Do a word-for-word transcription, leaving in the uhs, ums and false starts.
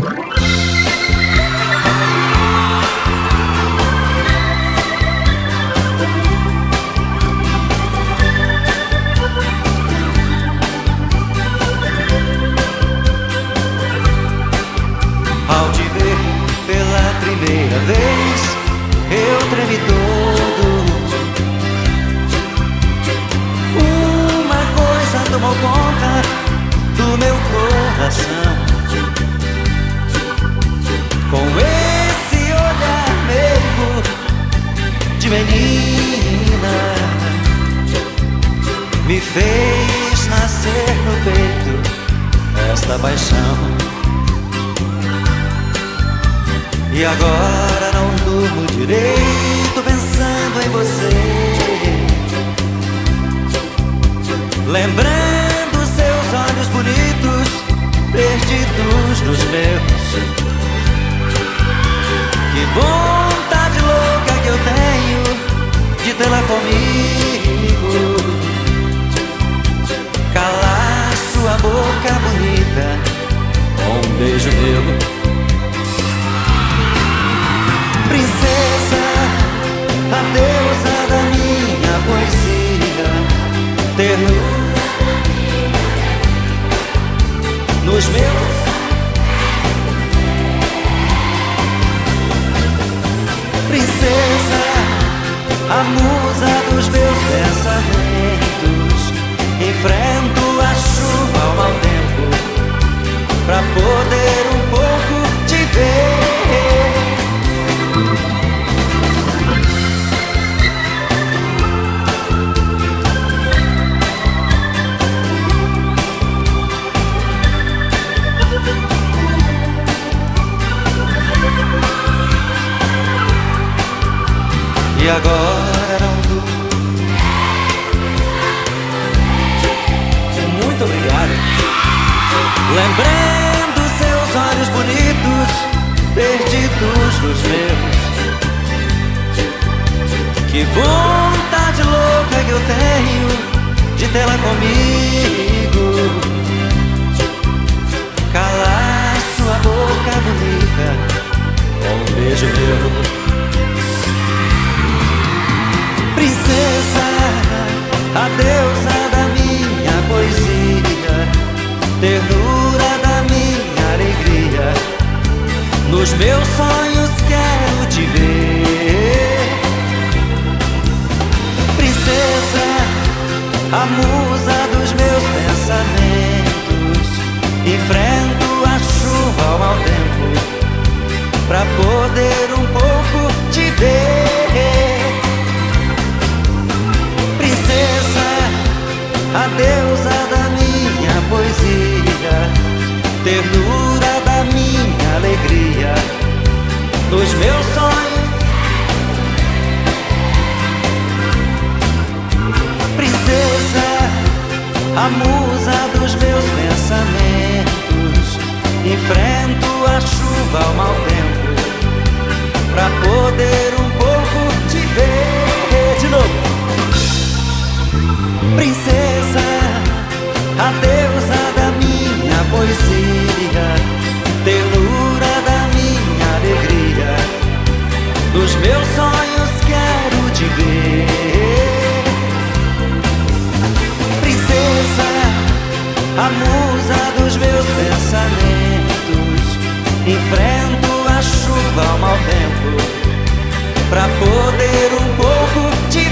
Ao te ver pela primeira vez, eu tremi todo. Uma coisa tomou conta do meu coração. Com esse olhar meio de menina, me fez nascer no peito esta paixão. E agora não durmo direito pensando em você, lembrando seus olhos bonitos perdidos nos meus. Que vontade louca que eu tenho de tê-la comigo, calar sua boca bonita com um beijo meu. Princesa, a deusa da minha poesia, ternura nos meus. Princesa, a musa dos meus pensamentos, enfrento a chuva ao mau tempo pra poder um pouco te ver. E agora não durmo. Muito obrigado. Lembrando seus olhos bonitos perdidos nos meus. Que vontade louca que eu tenho de tê-la comigo, calar sua boca bonita com um beijo meu. Princesa, a deusa da minha poesia, ternura da minha alegria, nos meus sonhos quero te ver. Princesa, a musa dos meus pensamentos, enfrento a chuva ao mau tempo pra poder um pouco te ver. A deusa da minha poesia, ternura da minha alegria, nos meus sonhos. Princesa, a musa dos meus pensamentos, enfrento a chuva ao mau tempo pra poder um pouco te ver. De novo. Princesa, a deusa da minha poesia, ternura da minha alegria, nos meus sonhos quero te ver. Princesa, a musa dos meus pensamentos, enfrento a chuva ao mau tempo pra poder um pouco te ver.